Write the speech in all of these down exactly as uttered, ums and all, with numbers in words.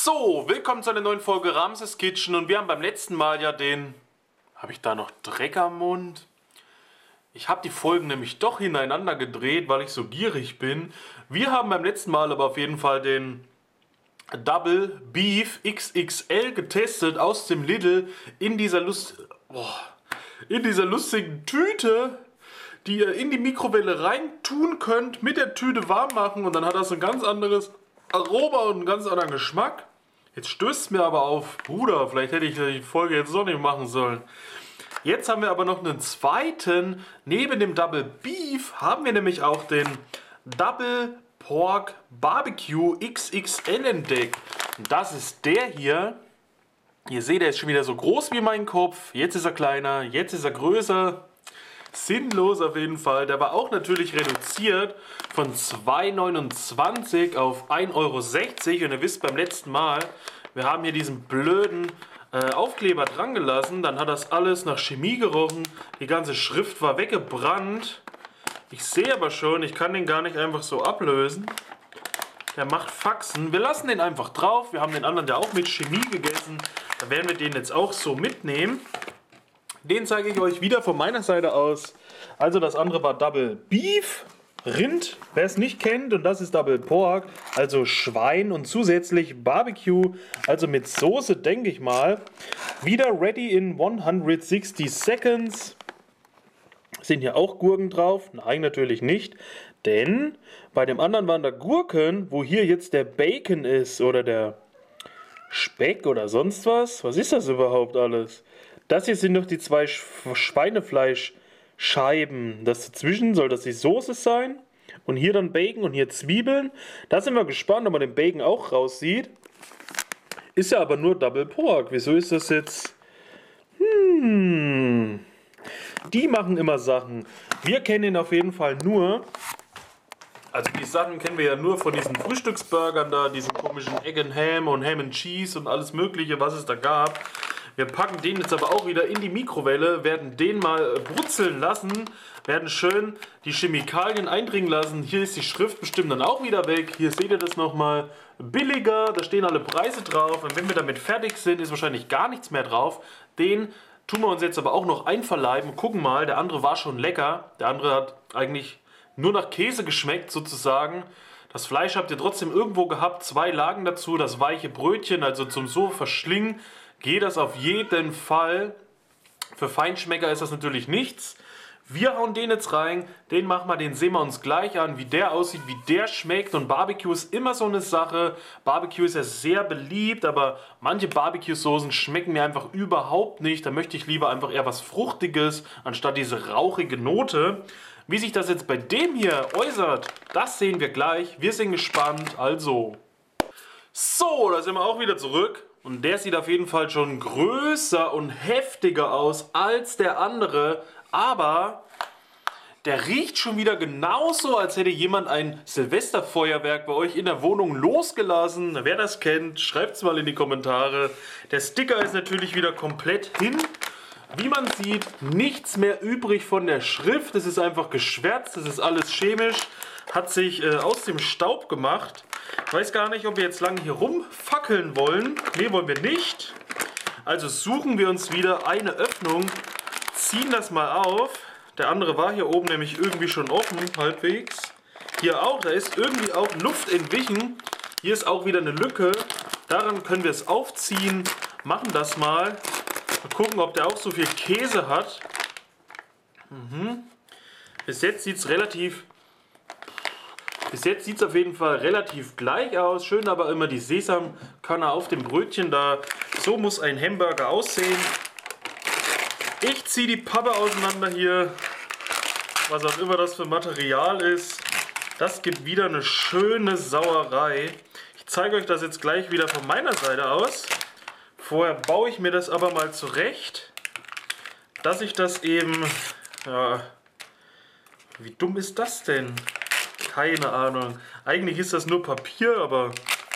So, willkommen zu einer neuen Folge Ramses Kitchen und wir haben beim letzten Mal ja den... Habe ich da noch Dreck am Mund? Ich habe die Folgen nämlich doch hintereinander gedreht, weil ich so gierig bin. Wir haben beim letzten Mal aber auf jeden Fall den Double Beef X X L getestet aus dem Lidl in dieser Lust... Oh, in dieser lustigen Tüte, die ihr in die Mikrowelle rein tun könnt, mit der Tüte warm machen und dann hat das ein ganz anderes Aroma und einen ganz anderen Geschmack. Jetzt stößt es mir aber auf, Bruder, vielleicht hätte ich die Folge jetzt noch nicht machen sollen. Jetzt haben wir aber noch einen zweiten, neben dem Double Beef haben wir nämlich auch den Double Pork Barbecue X X L entdeckt. Und das ist der hier. Ihr seht, er ist schon wieder so groß wie mein Kopf. Jetzt ist er kleiner, jetzt ist er größer. Sinnlos auf jeden Fall. Der war auch natürlich reduziert von zwei neunundzwanzig auf ein Euro sechzig. Und ihr wisst beim letzten Mal, wir haben hier diesen blöden äh, Aufkleber dran gelassen. Dann hat das alles nach Chemie gerochen. Die ganze Schrift war weggebrannt. Ich sehe aber schon, ich kann den gar nicht einfach so ablösen. Der macht Faxen. Wir lassen den einfach drauf. Wir haben den anderen ja auch mit Chemie gegessen. Da werden wir den jetzt auch so mitnehmen. Den zeige ich euch wieder von meiner Seite aus. Also das andere war Double Beef, Rind, wer es nicht kennt. Und das ist Double Pork, also Schwein und zusätzlich Barbecue, also mit Soße, denke ich mal. Wieder ready in hundertsechzig Seconds. Sind hier auch Gurken drauf? Nein, natürlich nicht. Denn bei dem anderen waren da Gurken, wo hier jetzt der Bacon ist oder der Speck oder sonst was. Was ist das überhaupt alles? Das hier sind noch die zwei Schweinefleischscheiben. Das dazwischen soll das die Soße sein. Und hier dann Bacon und hier Zwiebeln. Da sind wir gespannt, ob man den Bacon auch raussieht. Ist ja aber nur Double Pork. Wieso ist das jetzt? Hm. Die machen immer Sachen. Wir kennen ihn auf jeden Fall nur. Also die Sachen kennen wir ja nur von diesen Frühstücksburgern da. Diesen komischen Egg and Ham und Ham and Cheese und alles mögliche, was es da gab. Wir packen den jetzt aber auch wieder in die Mikrowelle, werden den mal brutzeln lassen, werden schön die Chemikalien eindringen lassen. Hier ist die Schrift bestimmt dann auch wieder weg. Hier seht ihr das nochmal. Billiger, da stehen alle Preise drauf. Und wenn wir damit fertig sind, ist wahrscheinlich gar nichts mehr drauf. Den tun wir uns jetzt aber auch noch einverleiben. Gucken mal, der andere war schon lecker. Der andere hat eigentlich nur nach Käse geschmeckt sozusagen. Das Fleisch habt ihr trotzdem irgendwo gehabt. Zwei Lagen dazu, das weiche Brötchen, also zum so verschlingen. Geht das auf jeden Fall. Für Feinschmecker ist das natürlich nichts. Wir hauen den jetzt rein, den machen wir, den sehen wir uns gleich an, wie der aussieht, wie der schmeckt. Und Barbecue ist immer so eine Sache. Barbecue ist ja sehr beliebt, aber manche Barbecue-Soßen schmecken mir einfach überhaupt nicht. Da möchte ich lieber einfach eher was Fruchtiges, anstatt diese rauchige Note. Wie sich das jetzt bei dem hier äußert, das sehen wir gleich. Wir sind gespannt, also... So, da sind wir auch wieder zurück. Und der sieht auf jeden Fall schon größer und heftiger aus als der andere. Aber der riecht schon wieder genauso, als hätte jemand ein Silvesterfeuerwerk bei euch in der Wohnung losgelassen. Wer das kennt, schreibt es mal in die Kommentare. Der Sticker ist natürlich wieder komplett hin. Wie man sieht, nichts mehr übrig von der Schrift. Es ist einfach geschwärzt, das ist alles chemisch. Hat sich äh, aus dem Staub gemacht. Ich weiß gar nicht, ob wir jetzt lange hier rumfackeln wollen. Ne, wollen wir nicht. Also suchen wir uns wieder eine Öffnung, ziehen das mal auf. Der andere war hier oben nämlich irgendwie schon offen, halbwegs. Hier auch, da ist irgendwie auch Luft entwichen. Hier ist auch wieder eine Lücke. Daran können wir es aufziehen. Machen das mal. Mal gucken, ob der auch so viel Käse hat. Mhm. Bis jetzt sieht es relativ... Bis jetzt sieht es auf jeden Fall relativ gleich aus. Schön aber immer die Sesamkörner auf dem Brötchen da. So muss ein Hamburger aussehen. Ich ziehe die Pappe auseinander hier. Was auch immer das für Material ist. Das gibt wieder eine schöne Sauerei. Ich zeige euch das jetzt gleich wieder von meiner Seite aus. Vorher baue ich mir das aber mal zurecht. Dass ich das eben... Ja, wie dumm ist das denn? Keine Ahnung. Eigentlich ist das nur Papier, aber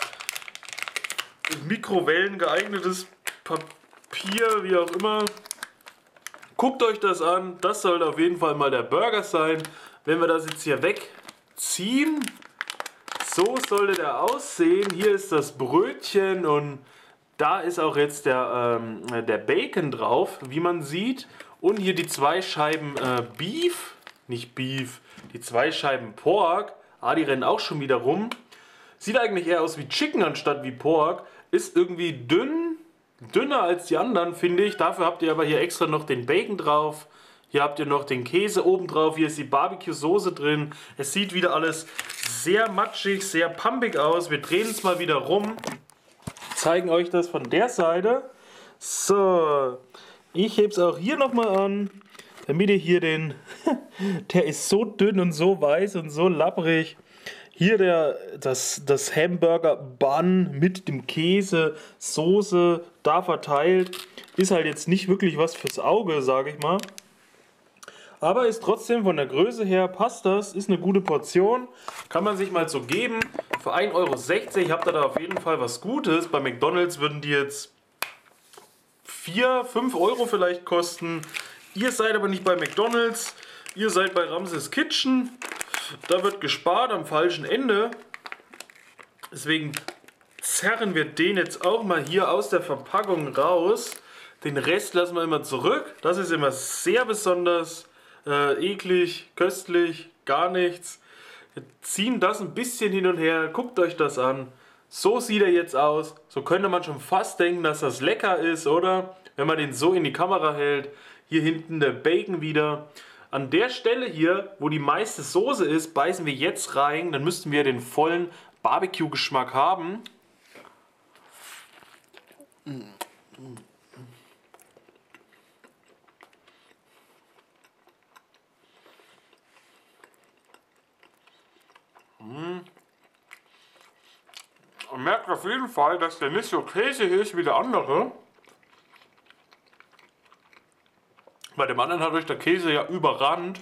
Mikrowellen geeignetes Papier, wie auch immer. Guckt euch das an. Das soll auf jeden Fall mal der Burger sein. Wenn wir das jetzt hier wegziehen, So sollte der aussehen. Hier ist das Brötchen und da ist auch jetzt der, ähm, der Bacon drauf, wie man sieht. Und hier die zwei Scheiben äh, Beef, nicht Beef, die zwei Scheiben Pork. Ah, die rennen auch schon wieder rum. Sieht eigentlich eher aus wie Chicken anstatt wie Pork. Ist irgendwie dünn, dünner als die anderen, finde ich. Dafür habt ihr aber hier extra noch den Bacon drauf. Hier habt ihr noch den Käse oben drauf. Hier ist die Barbecue-Soße drin. Es sieht wieder alles sehr matschig, sehr pumpig aus. Wir drehen es mal wieder rum. Zeigen euch das von der Seite. So, ich hebe es auch hier nochmal an, damit ihr hier den, der ist so dünn und so weiß und so labbrig. Hier der, das, das Hamburger Bun mit dem Käse, Soße, da verteilt. Ist halt jetzt nicht wirklich was fürs Auge, sage ich mal. Aber ist trotzdem von der Größe her, passt das, ist eine gute Portion. Kann man sich mal so geben. Für ein Euro sechzig habt ihr da auf jeden Fall was Gutes. Bei McDonald's würden die jetzt vier, fünf Euro vielleicht kosten. Ihr seid aber nicht bei McDonald's, ihr seid bei Ramses Kitchen. Da wird gespart am falschen Ende. Deswegen zerren wir den jetzt auch mal hier aus der Verpackung raus. Den Rest lassen wir immer zurück. Das ist immer sehr besonders äh, eklig, köstlich, gar nichts. Wir ziehen das ein bisschen hin und her. Guckt euch das an. So sieht er jetzt aus. So könnte man schon fast denken, dass das lecker ist, oder? Wenn man den so in die Kamera hält. Hier hinten der Bacon wieder. An der Stelle hier, wo die meiste Soße ist, beißen wir jetzt rein. Dann müssten wir den vollen Barbecue-Geschmack haben. Man merkt auf jeden Fall, dass der nicht so käsig ist wie der andere. Bei dem anderen hat euch der Käse ja überrannt.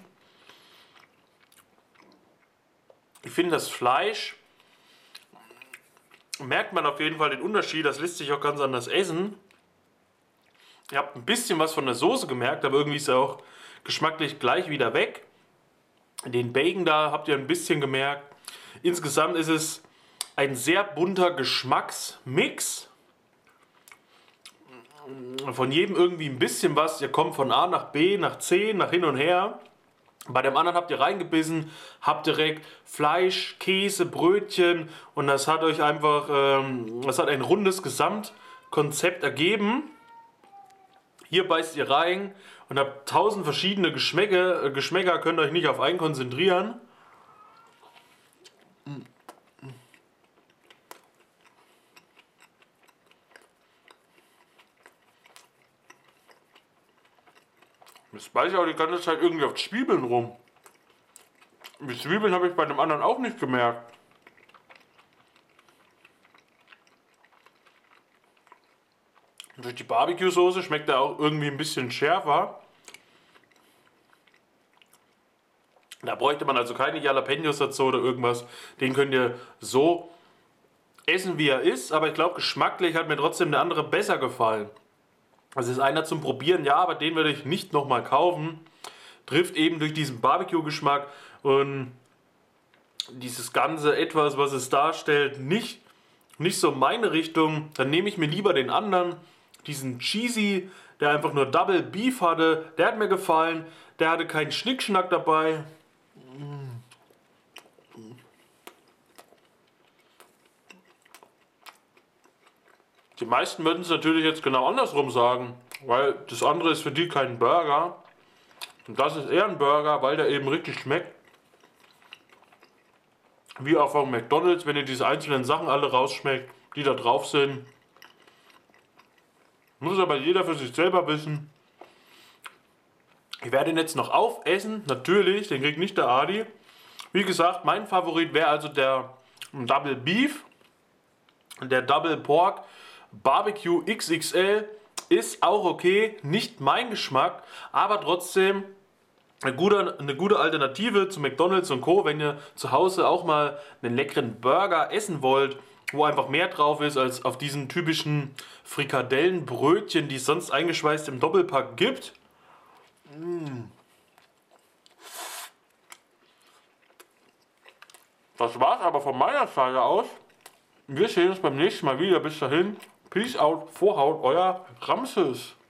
Ich finde das Fleisch, merkt man auf jeden Fall den Unterschied, das lässt sich auch ganz anders essen. Ihr habt ein bisschen was von der Soße gemerkt, aber irgendwie ist er auch geschmacklich gleich wieder weg. Den Bacon da habt ihr ein bisschen gemerkt. Insgesamt ist es ein sehr bunter Geschmacksmix. Von jedem irgendwie ein bisschen was. Ihr kommt von A nach B, nach C, nach hin und her. Bei dem anderen habt ihr reingebissen, habt direkt Fleisch, Käse, Brötchen und das hat euch einfach, ähm, das hat ein rundes Gesamtkonzept ergeben. Hier beißt ihr rein und habt tausend verschiedene Geschmäcker, Geschmäcker, könnt euch nicht auf einen konzentrieren. Jetzt beiße ich auch die ganze Zeit irgendwie auf Zwiebeln rum. Die Zwiebeln habe ich bei dem anderen auch nicht gemerkt. Und durch die Barbecue-Soße schmeckt er auch irgendwie ein bisschen schärfer. Da bräuchte man also keine Jalapenos dazu oder irgendwas. Den könnt ihr so essen, wie er ist. Aber ich glaube, geschmacklich hat mir trotzdem der andere besser gefallen. Das ist einer zum Probieren, ja, aber den würde ich nicht nochmal kaufen. Trifft eben durch diesen Barbecue-Geschmack und dieses ganze Etwas, was es darstellt, nicht, nicht so meine Richtung. Dann nehme ich mir lieber den anderen, diesen Cheesy, der einfach nur Double Beef hatte. Der hat mir gefallen, der hatte keinen Schnickschnack dabei. Die meisten würden es natürlich jetzt genau andersrum sagen, weil das andere ist für die kein Burger. Und das ist eher ein Burger, weil der eben richtig schmeckt. Wie auch von McDonald's, wenn ihr diese einzelnen Sachen alle rausschmeckt, die da drauf sind. Muss aber jeder für sich selber wissen. Ich werde ihn jetzt noch aufessen, natürlich, den kriegt nicht der Adi. Wie gesagt, mein Favorit wäre also der Double Beef. Der Double Pork Barbecue X X L ist auch okay, nicht mein Geschmack, aber trotzdem eine gute, eine gute Alternative zu McDonald's und Co., wenn ihr zu Hause auch mal einen leckeren Burger essen wollt, wo einfach mehr drauf ist als auf diesen typischen Frikadellenbrötchen, die es sonst eingeschweißt im Doppelpack gibt. Mm. Das war's aber von meiner Seite aus. Wir sehen uns beim nächsten Mal wieder. Bis dahin. Peace out, Vorhaut, euer Ramses.